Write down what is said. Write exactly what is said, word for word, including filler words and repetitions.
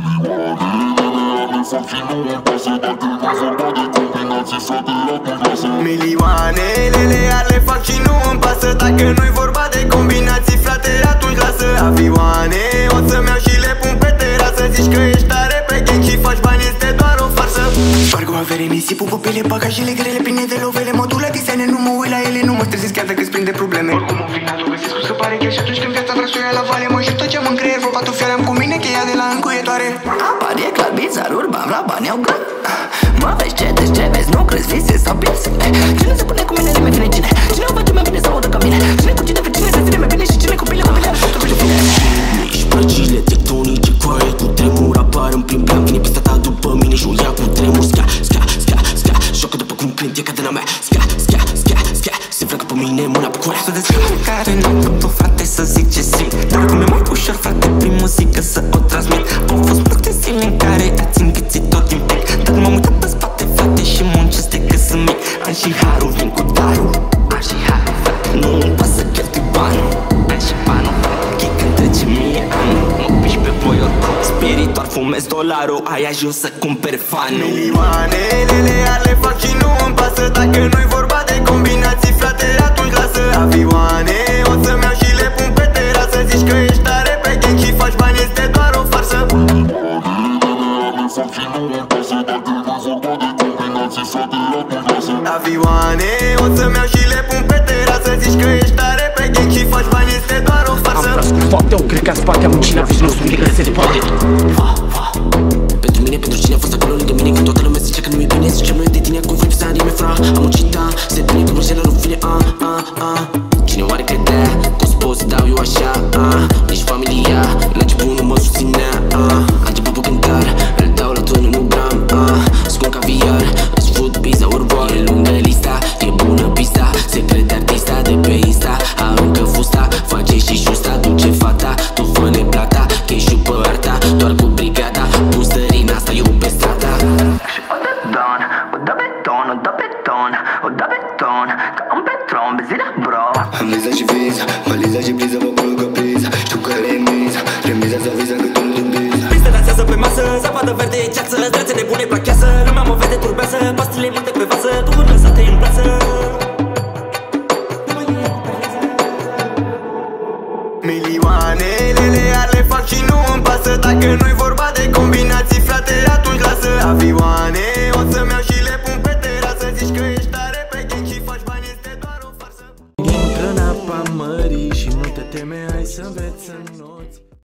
Milioanele le fac și nu îmi pasă. Dacă nu-i vorba de combinații, frate, atunci lasă avioane. O să-mi iau și le pun pe terasă. Zici că ești tare pe gang și faci bani, este doar o farsă. Sparg o avere, nisipul, pupile, bagajele grele pline de lovele. Module disene, nu mă uit la ele, nu mă stresez chiar dacă-ți prinde probleme. Oricum în final o găsesc cum să pare că și atunci când viața vrea să o ia la vale, mă ajută tot ce-am în creier, vreo patufioare am cu mine, cheia de la încuietoare. Apar e clar bizar, urban, la bani au gând. Mă vezi ce, deci ce vezi, nu crezi vise sau piețe. Cine se pune cu mine, nimeni vine cine. Cine o face mai bine sau o dă ca mine. Cine cu cine pe cine se ține mai bine și cine cu bile, cu bile, ajută cu fine. Nici părcile tectonice, coaie cu tremur apar în plin plan. Vine pista ta după mine și o ia cu tremur. Ska, ska, ska, ska, joacă după cum cânt, e cadena mea. Ska, ska, ska, ska, se freacă pe mine, mâna pe cura. Să descrie care n-am putut, frate, să zic ce simt. Dar cum e mai ușor, frate, prin muzică să o transmit. Au fost multe zile în care ați înghițit tot din pic, dar m-am uitat pe spate, frate, și muncesc de că sunt mic. Am și harul, vin cu darul. Am și harul, frate, nu-mi pasă cheltui bani. Am și banul, frate, chic când trece mie ani. Mă piși pe voi oricum, spiritual fumez dolarul. Ai ajuns să cumperi fanul. Milioanele le fac și nu îmi pasă. Dacă nu-i vorba de combinații, frate, atunci lasă avioane. O să-mi iau și le pun pe terasă. Zici că ești tare pe gang și faci bani, este doar o farsă. Avioane, o să-mi iau și le pun pe terasă. Zici că ești tare pe gang și faci bani, este doar o farsă. Am tras cu fapte, o cred că spate, am ucina, vezi nostru, cred că se departe. Va, va, pentru mine, pentru cine a fost acolo lângă mine, când toată lumea zice că nu-i bine, zice nu e de tine, acum vrei să anime, fra. Am muncit, da, se bine, că vârșele nu vine, a, a, a. Cine oare credea că o pot să dau eu așa, a. Nici familia, la început nu mă susținea, a. A început pe cântar, îl dau la tonul, nu gram, a. Scun caviar, îți fut pizza urban. E lungă lista, e bună pista, se crede artista de pe Insta. Aruncă fusta, face și justa, duce fata, tu fă-ne plata, cash-ul pe arta, doar cu brigada, pun stărina, asta eu pe strada. Și o dă don, o dă beton, o dă beton, o dă beton, ca un petron, bezile, bro. Am viza și viza, valiza și bliza, mă pun ca pizza. Știu că remiza, remiza sau viza că tu nu dubiza. Pista dansează pe masă, zapadă verde, ceață, zdrețe nebune plachează. Lumea mă vede, turbează, pastile multe pe vasă, tu lăsate în plasă. Milioanele le fac și nu îmi pasă. Dacă nu-i vorba de combinații, frate, atunci lasă avioane. O să-mi iau și le pun pe terasă. Zici că ești tare pe gang și faci bani, este doar o farsă. Intră în apa mării și nu te teme, hai să înveți în noți.